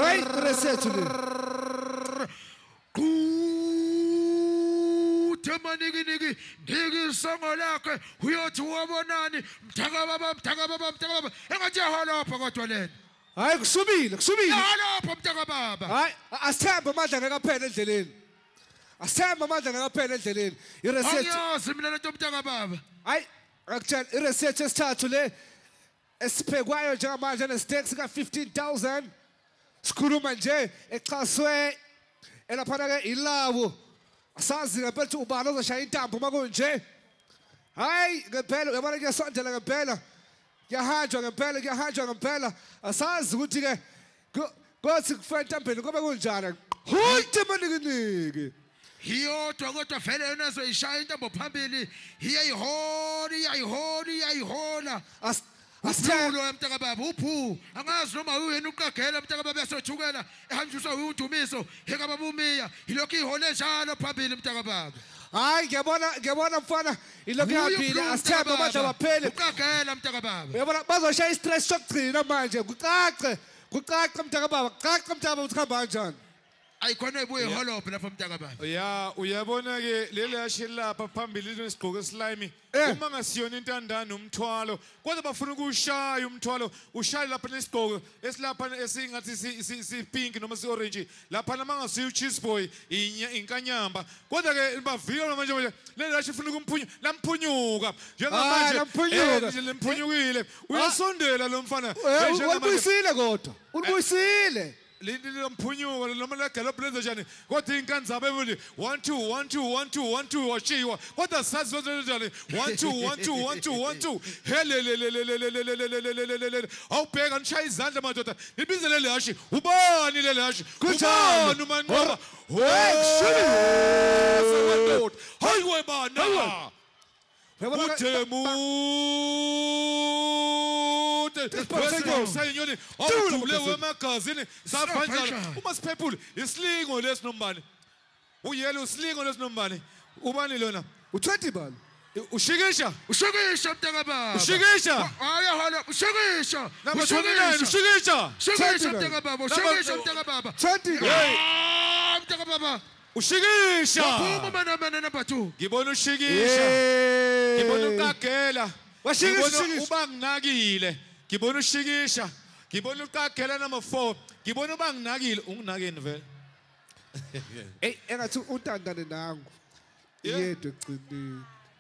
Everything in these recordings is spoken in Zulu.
Hayi reset le. Manigi ndiki songo lakhe uyothi wabonani mthakababa engathi yahalapha kodwa lena Hayi kusubile yahalapha mthakababa hayi asithembe amandla ngekaphela endleleni asithembe amandla ngekaphela endleleni iresearch angiyazi mina lento mthakababa hayi akutshela iresearch esithathu le esiphekwayo njengamanje nestakes ka 15,000 sikhuluma nje echaswe elaphana ke ilawo asazi ngempela ukuthi ubani ozoshaya intambo makunje hayi ngempela uyabona kuyasondela ngempela kuyahanjwa ngempela asazi ukuthi ke kothi kufika entambeni kube kunjani hoyte manikiniki iyodwa kodwa vele yona zoyishaya intambo phambili iyayihola asithelo emntakababa uphu angazi noma uyena uqagela emntakababa yasothukela ehanjiswa uyundumiso ekababa umiya ilokhu ihole njalo phambili emntakababa hayi ngiyabona mfana ilokhu ihambile asithembe amandla baphele uqagela emntakababa uyabona bazoshaya istress sokugcina manje kucace mntakababa ukuthi khamba kanjani ayikhona ibuye holophe lapha mntakababa ya uyabona ke leli yashi lapha phambili lesigqoko eslime uma ngasiyona intandane umthwalo kodwa bafuna ukushaya umthwalo ushaya lapha lesigqoko esilapha esingathi si pink noma si orange lapha mangasiyo cheese boy inkanyamba kodwa ke bavika manje leli yashi ufuna ukumphunya lamphunyuka njengamanje lemphunyukile uyasondela lo mfana ulibuyisile kodwa ulibuyisile Lindile mphunyuko noma la gallop lenza njani kodwa inkanzaba ebuli 1 2 1 2 1 2 1 2 washiwa kodwa sazi njani 1 2 1 2 1 2 1 2 helelelelelelelelelelelele awubheka nishaya izandla madoda nibizele le hashi ubani le hashi ubani umanqoba hey hayi webana Utemu Senyoni awudule wemagazini safanjala uma siphephule islingo lesinombane uyelo islingo lesinombane ubani lona u20 bani ushikisha mntakababa ushikisha ayahala ushikisha mntakababa mntakababa 20 mntakababa ushikisha phuma mana number 2 ngibona ushikisha ngibona ukagela ngibona ubanginakile ngibona ushikisha ngibona ukagela number 4 ngibona ubanginakile unginakeni vele hey engathi untandane nangu yedwa egcineni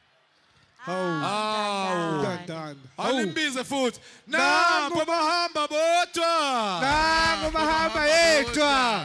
hawu ntandane awulimbize futhi nangu bahamba bodwa yedwa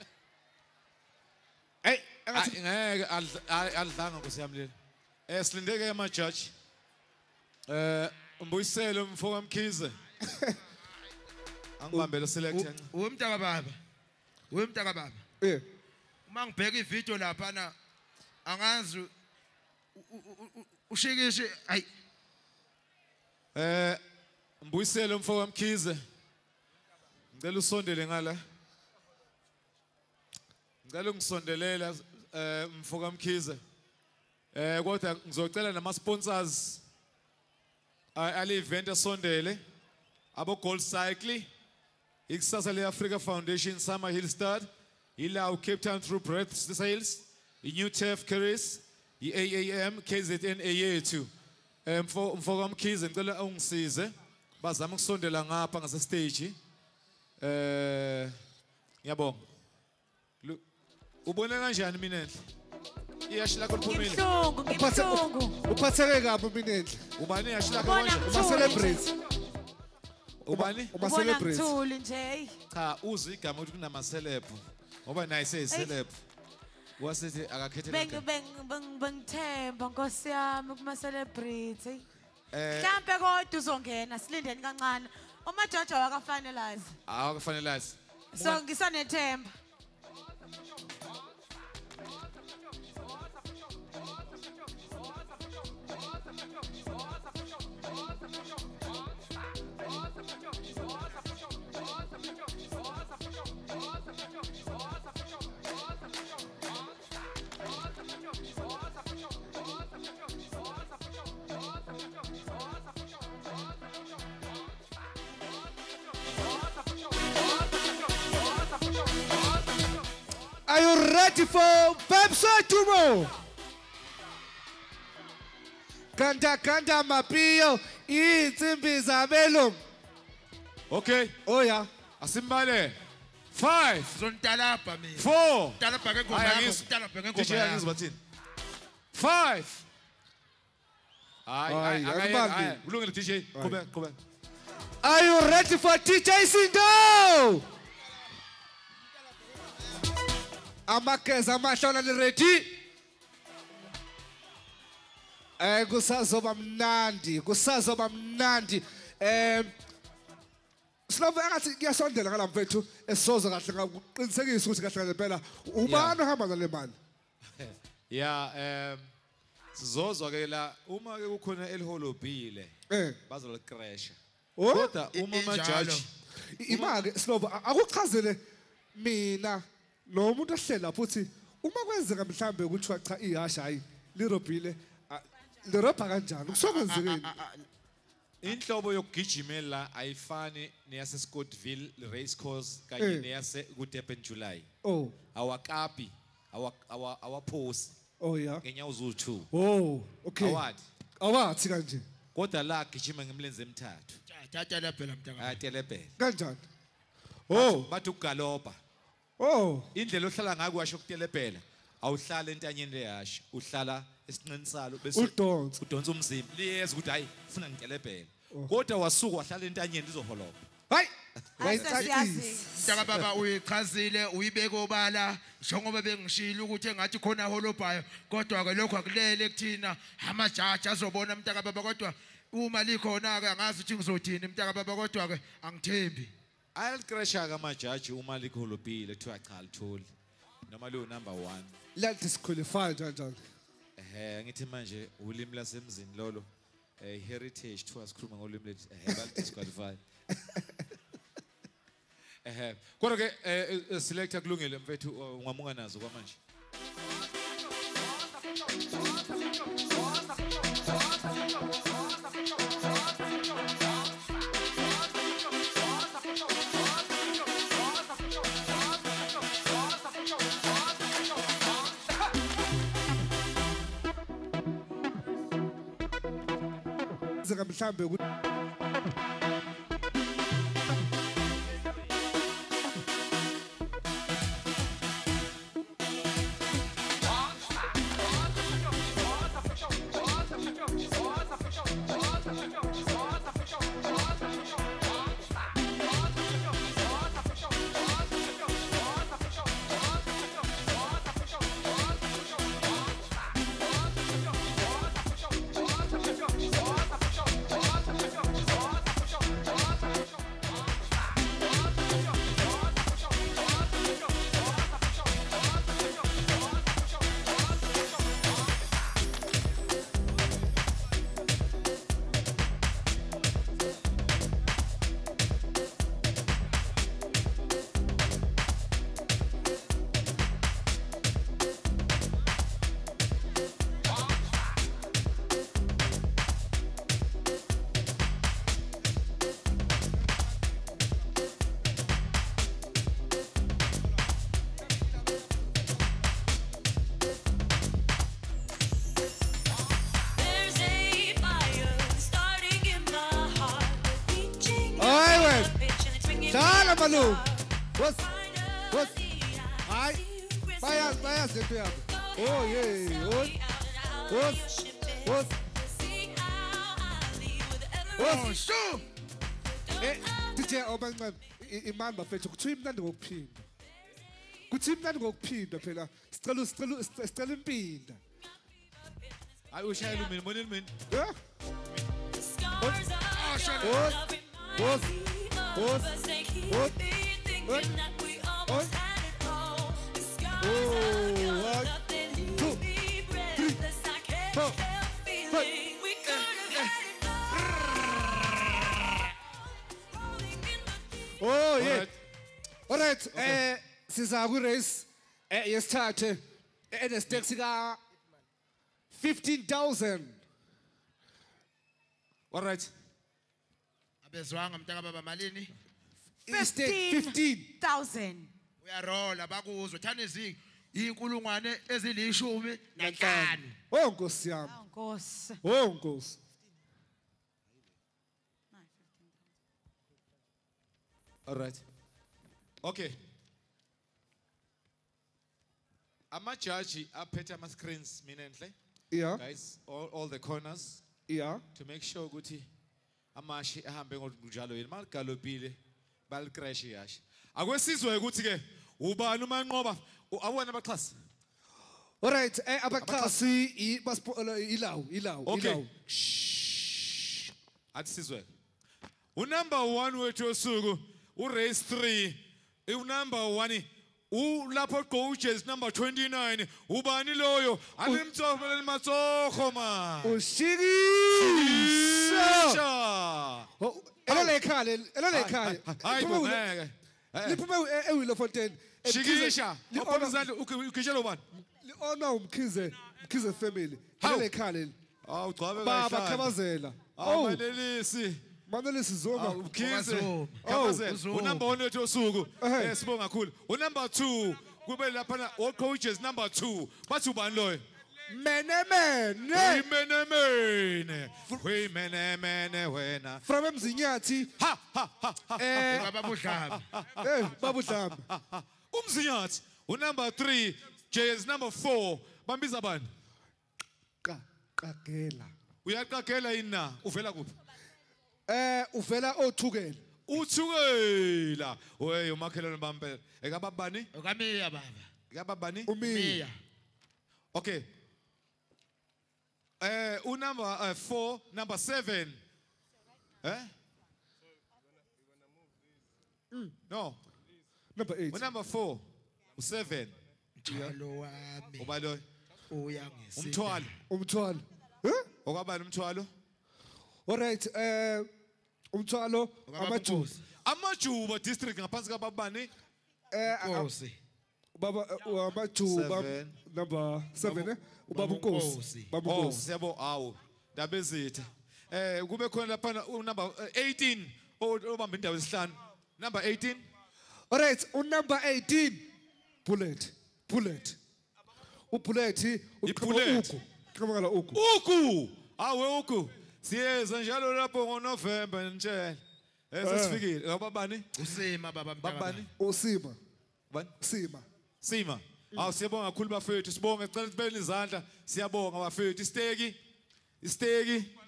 hey ngeke alidlanga kusiyamlela silindeke amajaji umbuyisele umfoko Mkhize angibambele select yanci wemntakababa uma ngibheka ivideo lapha na angazi ushikishe hayi umbuyisele umfoko Mkhize ngicela usondele ngala ngicela ungisondelela mfoko Mkhize kodwa ngizocela nama sponsors ali event esondele abo GoldCircle ikusasa le Africa Foundation Summer Hill Start ilaw Cape Town Through Breath Sales iNew Turf Carries iAAM KZN A2 mfoko Mkhize ngicela ungisize bazama ukusondela ngapha ngase stage ngiyabonga ubone kanjani mina iyashi lakho liphumile ngibhlungu uphatheke kabi minendle ubani iyashi lakho manje uma celebrate ubani uma celebrate ngithuli nje cha uzi igama ukuthi kunama celeb ngoba naye seyiceleb wasithi akakhethele bengithemba Nkosi yami kuma celebrate mhlambe kodwa uzongena silindeni kancane umajaji awakafanelazi awakafanelazi so ngisanethemba ready for Babsatumo? Kanda mapio insimbi zabelungu. Okay. Oh yeah. Asimbale. 5. Zontalapha mina. 4. Talapha ke ngoma yakho, talapha ke DJ ngoma angizwa yakho. bathini? 5. Hayi, akubambi. kulungile DJ. Qhubeka. Are you ready for DJ Sindo? Amakeza amahlona ni ready? Kusazoba mnandi. Slovo engathi kuyasondela ngalamfethu esizoza kahle ngakuqinisekisa ukuthi kahle ngempela ubani ohamba ngale mali. Yeah, sizozwa ke la uma ke kukhona eliholobhile bazolikrasha. Kodwa uma ama-judge Imake Slovo akuchazele mina nomuntu ohlela lapho uthi uma kwenzeka mhlambe ukuthi cha ihasha hayi lirobhile lirobha kanjani kusokwenzekeni. Inhlobo yokugijimela ayifani neyase Scottsville race course kanye neyase kuDurban July. Oh. Awakapi, awaphosi. Oh yeah. Ngenyawo zu2. Oh, okay. Awathi kanje. Kodwa la gijima ngemlenze emithathu. Tatala phela mntaka. Telepele. Kanjani? Oh, bathi ukugalopa. Oh. Indlela ohlala ngayo kwasho ukutelepela. Awuhlala entanyeni leyasha, uhlala esinqeni salo bese udonsa umzimba. Liyeza ukuthi hayi ufuna ngitelepele. Kodwa wasuka wahlala entanyeni lizoholopa. Hayi. Mntaka baba uyichazile uyibeka obala njengoba bengishilo ukuthi engathi khona holobhayo kodwa ke lokho akulele kuthina amajaji azobona mntaka baba kodwa uma likhona ke angazi ukuthi ngizothini mntaka baba kodwa ke angithembi. Ayalikrasha ke amajaji uma likholobhile kuthiwa cha litholi noma lo number 1. Let disqualify kanjani. Ngithi manje ulimi lasemzini lolo heritage kuthiwa sikhuluma ngolimi lethu bal disqualify. Kodwa ke selector kulungile mfethu ungamunga nazo kwamanje. Zaka mhlambe ukuthi Manu. What's hi? Baya zethu yabo. Oh yeah. What? Oh sure. DJ obanqaba imani bafethu kuthiwa imnandi ngokuphinda. Kuthi imnandi ngokuphinda phela. Sicela impinda. Hayi ushayela mina monini mina. Yeah. Oh yeah. All right. Siza ku race yesithathe enestakes ka 15,000. All right. Abezwanga mntaka baba malini? 15,000. Uyarola bakuzwe thana izingi inkulungwane ezilishumi nanhlanu. Oh Nkosi yami. Awu Nkosi. Oh Nkosi. All right. Okay. Amajaji aphethe ama screens minenhle. Yeah. Guys, all the corners Yeah. to make sure ukuthi amashi ahambe ngokunjalo yini maligalopile balicrash yashi. Akwesizwe ukuthi ke ubani umanqoba awona abaxhasi. All right, abaxhasi ilawu. Okay. Shh. Athi sizwe. Unumber 1 wethu osuku urace 3. Unumber 1 ulapho coaches number 29 ubani loyo alimtsofa limatsogo ma ushikisha elalekhale hayi ngeke liphume ewilo fontaine shikisha uphona izandla ukishela ubani liona umkhize family elalekhale awugcabe baba khabazela awumanelisi Manelisi zoma ukhize unumber 1 wethu osuku sibonga kakhulu unumber 2 kube lapha all coaches number 2 bathi ubani loyo mene wena from emzinyathi babudlamba umzinyathi unumber 3 JS number 4 bambiza bani qagela uyaqagela yini na uvela kuphi uvela othukela uthukela wey umakhelwane bambe ekababani Okamiya baba. ekababani umiya okay unumber 4 number 7 no number 8 number 4 u7 Mthwalo wami ubalo uyangisiza. umthwalo okwabani umthwalo all right umthwalo amajuba district ngaphansi kababani Nkosi. baba amajuba number 7 ubaba uNkosi baba oh uNkosi siyabo awu dabezitha kube khona lapha number 18 obamba indawo esihlanu number 18 all right number 18 bullet ubullet uqhamukela uku awe uku siyeza njalo lapho ngoNovember nje sesifikile ngababani Usima baba babani usima bani sima awu siyabonga kakhulu bafethu sibonga sicela sibele izandla siyabonga bafethu isteki